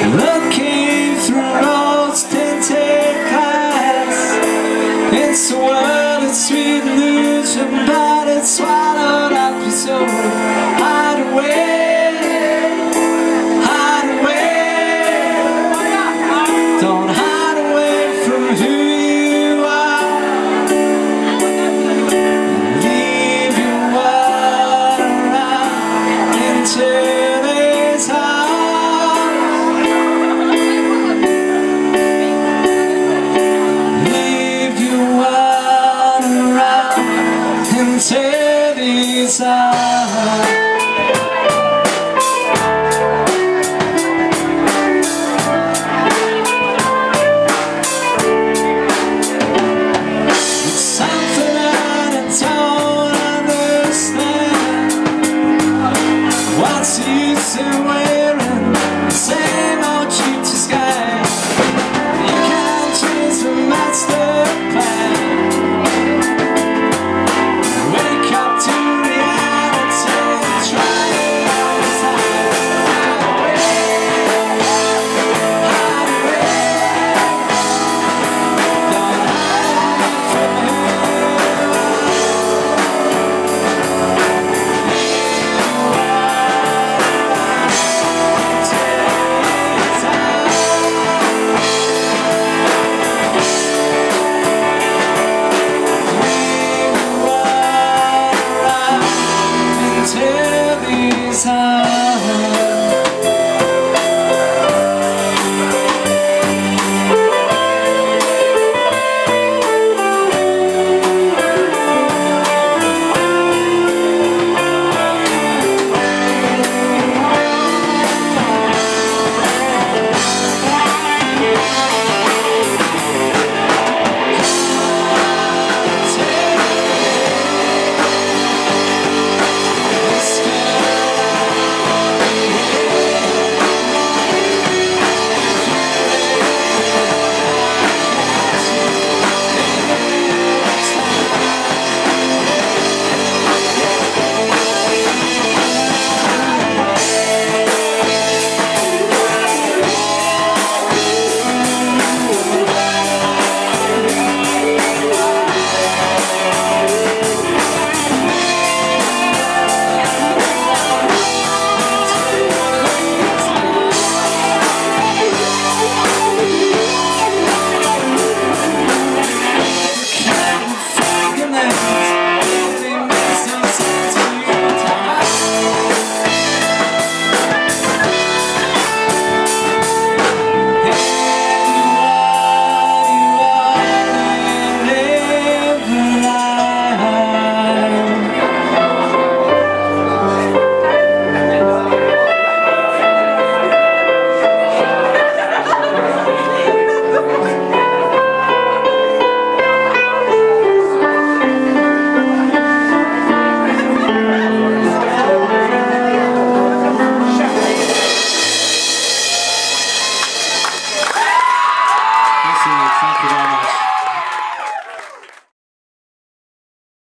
Looking through rose-tinted glass, it's a world of sweet illusion, but it's swallowed up your soul. Hide away, hide away. Don't hide away from who you are. Leave your world around into this heart. Leave your world around into these eyes.